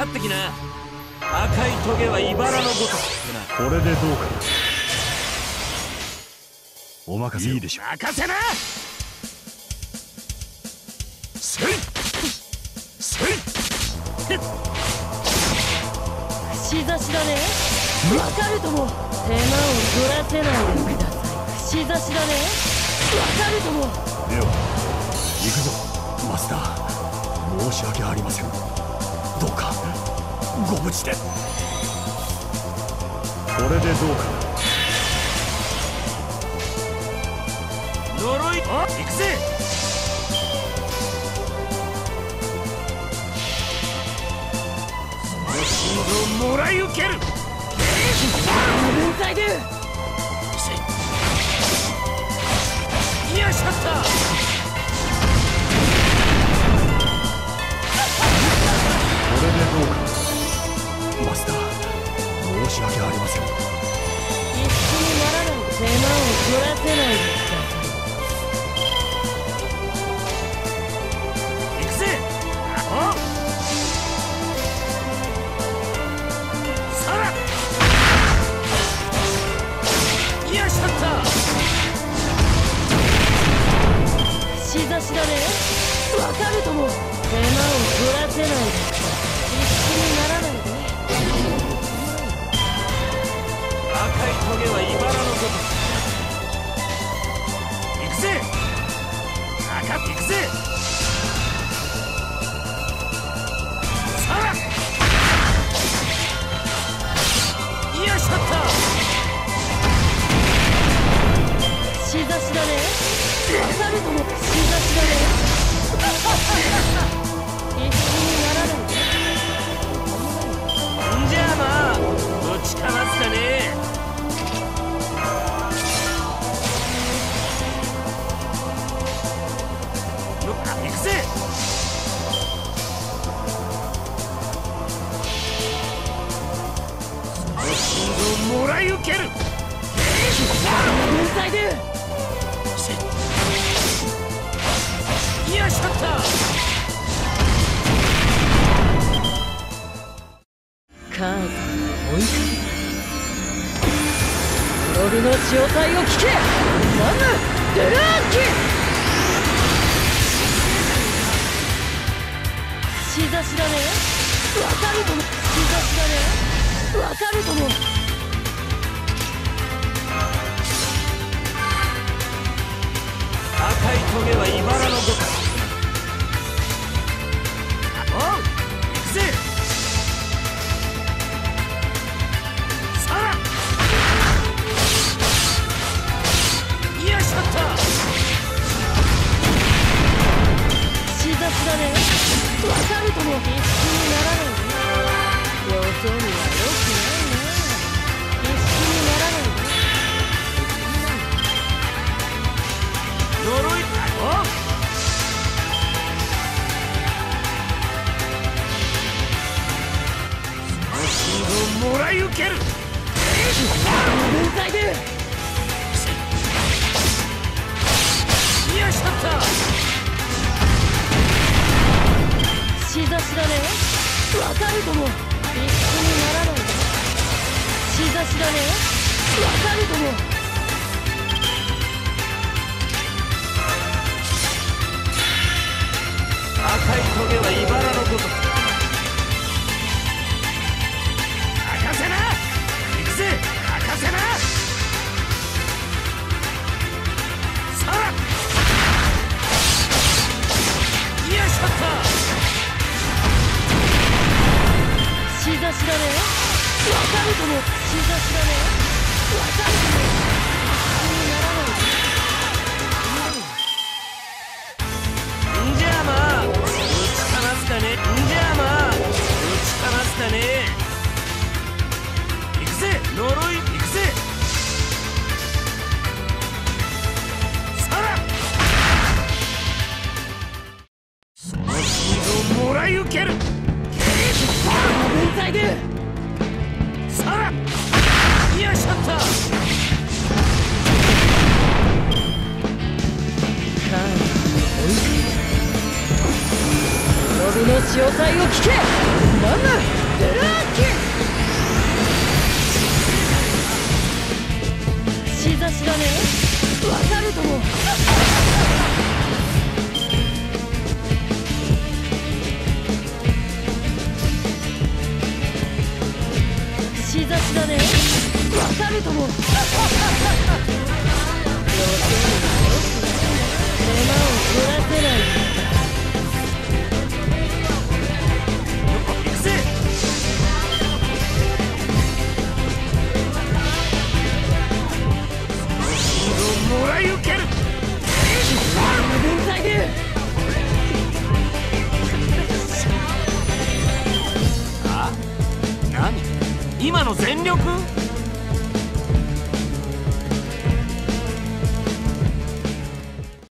ってきな。赤いトゲは茨のごとくな。 これでどうか。お任せ。いいでしょう。 任せな。せいせい。 串刺しだね。わかるとも。手間を取らせないでください。串刺しだね。わかるとも。 では行くぞマスター。申し訳ありません。どうかご無事で。これでどうか。 呪い。あ、行くぜ。その心臓をもらい受ける。 文才で。よっしゃった。 これでどうかマスター。申し訳ありません。 必死にならない。手間を取らせないでください。 行くぜ。おう。さら。よっしゃった。 串刺しだね。わかるとも。手間を取らせないで。必死にならないで。 赤いトゲは茨のごとく。行くぜ。赤行くぜ。さら。よっしゃった。 串刺しだね。わかるとも。串刺しだね。必死にならないで。 んじゃあまあぶちかますかね。行くぜ。その心臓をもらい受ける。 文才で。 よっしゃった。 カードを追いかけ。ログの正体を聞け。マムデラーキ。串刺しだね。わかるとも。串刺しだね。わかるとも。 赤いトゲは茨のごとく。おう。行くぜ。さら。よっしゃった。 串刺しだね。わかるとも。必死にならないで。よそ見はよくないな。必死にならないで。 呪い。おう。その心臓をもらい受ける。 文才で。 よっしゃった。 串刺しだね。わかるとも。必死にならないで。串刺しだね。わかるとも。 赤いトゲは茨のごとく。任せな。行くぜ。任せな。さら。よっしゃった。 串刺しだね。わかるとも。串刺しだね。わかるとも。必死にならないで。 んじゃあまあぶちかますかね。んじゃあまあぶちかますかね。行くぜ。呪い。行くぜ。さら。その心臓をもらい受ける。 文才で。 さら。よっしゃった。 カードを追いかけ。ログの正体を聞け。マムルーキーしざしだね。わかるとも。しざしだね。わかるとも。手間を取らせない。 行くぜ。もらい受ける。 天才で。 あ？何？今の全力？